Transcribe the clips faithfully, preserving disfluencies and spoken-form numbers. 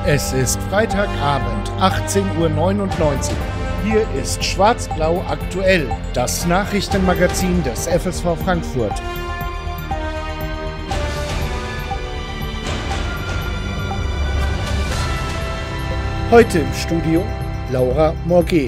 Es ist Freitagabend, achtzehn Uhr neunundneunzig. Hier ist Schwarz-Blau aktuell, das Nachrichtenmagazin des F S V Frankfurt. Heute im Studio Laura Morget.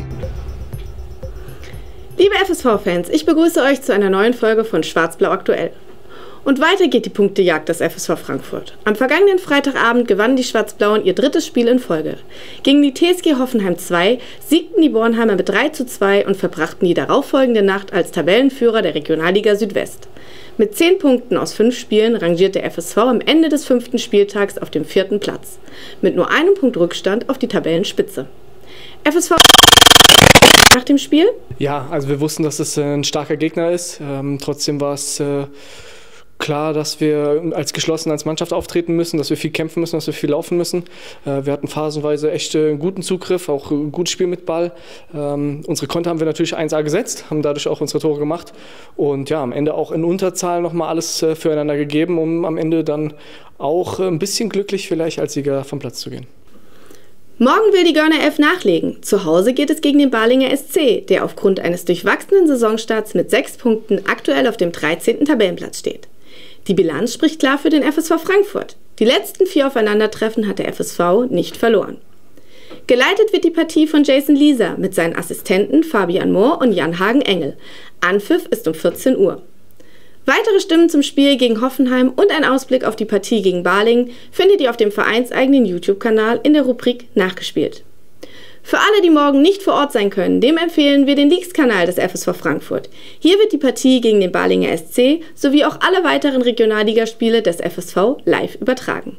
Liebe F S V-Fans, ich begrüße euch zu einer neuen Folge von Schwarz-Blau aktuell. Und weiter geht die Punktejagd des F S V Frankfurt. Am vergangenen Freitagabend gewannen die Schwarz-Blauen ihr drittes Spiel in Folge. Gegen die T S G Hoffenheim zwei siegten die Bornheimer mit drei zu zwei und verbrachten die darauffolgende Nacht als Tabellenführer der Regionalliga Südwest. Mit zehn Punkten aus fünf Spielen rangiert der F S V am Ende des fünften Spieltags auf dem vierten Platz. Mit nur einem Punkt Rückstand auf die Tabellenspitze. F S V nach dem Spiel? Ja, also wir wussten, dass es ein starker Gegner ist. Ähm, trotzdem war es äh, klar, dass wir als geschlossen als Mannschaft auftreten müssen, dass wir viel kämpfen müssen, dass wir viel laufen müssen. Äh, wir hatten phasenweise echt äh, einen guten Zugriff, auch ein gutes Spiel mit Ball. Ähm, unsere Konter haben wir natürlich eins A gesetzt, haben dadurch auch unsere Tore gemacht. Und ja, am Ende auch in Unterzahl nochmal alles äh, füreinander gegeben, um am Ende dann auch äh, ein bisschen glücklich vielleicht als Sieger vom Platz zu gehen. Morgen will die Görner Elf nachlegen. Zu Hause geht es gegen den Balinger S C, der aufgrund eines durchwachsenen Saisonstarts mit sechs Punkten aktuell auf dem dreizehnten Tabellenplatz steht. Die Bilanz spricht klar für den F S V Frankfurt. Die letzten vier Aufeinandertreffen hat der F S V nicht verloren. Geleitet wird die Partie von Jason Lieser mit seinen Assistenten Fabian Mohr und Jan-Hagen Engel. Anpfiff ist um vierzehn Uhr. Weitere Stimmen zum Spiel gegen Hoffenheim und ein Ausblick auf die Partie gegen Balingen findet ihr auf dem vereinseigenen YouTube-Kanal in der Rubrik Nachgespielt. Für alle, die morgen nicht vor Ort sein können, dem empfehlen wir den Leaks-Kanal des F S V Frankfurt. Hier wird die Partie gegen den Balinger S C sowie auch alle weiteren Regionalligaspiele des F S V live übertragen.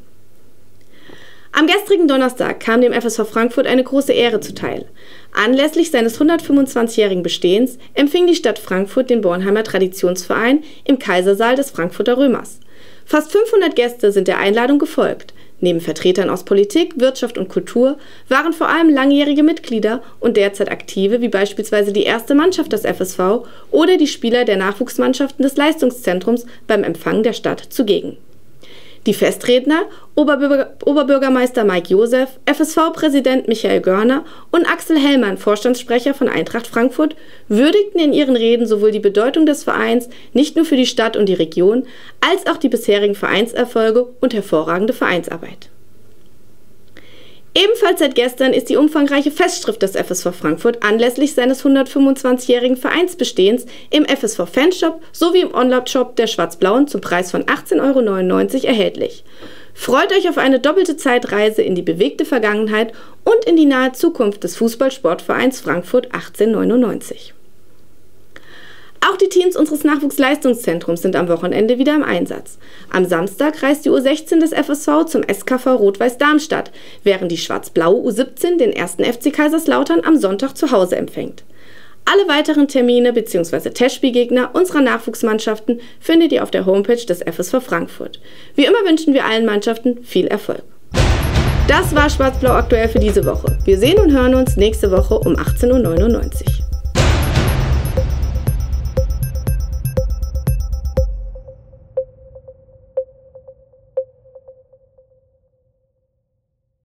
Am gestrigen Donnerstag kam dem F S V Frankfurt eine große Ehre zuteil. Anlässlich seines hundertfünfundzwanzigjährigen Bestehens empfing die Stadt Frankfurt den Bornheimer Traditionsverein im Kaisersaal des Frankfurter Römers. Fast fünfhundert Gäste sind der Einladung gefolgt. Neben Vertretern aus Politik, Wirtschaft und Kultur waren vor allem langjährige Mitglieder und derzeit Aktive wie beispielsweise die erste Mannschaft des F S V oder die Spieler der Nachwuchsmannschaften des Leistungszentrums beim Empfang der Stadt zugegen. Die Festredner, Oberbürger, Oberbürgermeister Mike Josef, F S V-Präsident Michael Görner und Axel Hellmann, Vorstandssprecher von Eintracht Frankfurt, würdigten in ihren Reden sowohl die Bedeutung des Vereins nicht nur für die Stadt und die Region, als auch die bisherigen Vereinserfolge und hervorragende Vereinsarbeit. Ebenfalls seit gestern ist die umfangreiche Festschrift des F S V Frankfurt anlässlich seines hundertfünfundzwanzigjährigen Vereinsbestehens im F S V-Fanshop sowie im Online-Shop der Schwarz-Blauen zum Preis von achtzehn Euro neunundneunzig erhältlich. Freut euch auf eine doppelte Zeitreise in die bewegte Vergangenheit und in die nahe Zukunft des Fußball-Sportvereins Frankfurt achtzehnhundertneunundneunzig. Auch die Teams unseres Nachwuchsleistungszentrums sind am Wochenende wieder im Einsatz. Am Samstag reist die U sechzehn des F S V zum S K V Rot-Weiß Darmstadt, während die schwarz-blaue U siebzehn den ersten F C Kaiserslautern am Sonntag zu Hause empfängt. Alle weiteren Termine bzw. Testspielgegner unserer Nachwuchsmannschaften findet ihr auf der Homepage des F S V Frankfurt. Wie immer wünschen wir allen Mannschaften viel Erfolg. Das war Schwarz-Blau aktuell für diese Woche. Wir sehen und hören uns nächste Woche um achtzehn Uhr neunundneunzig.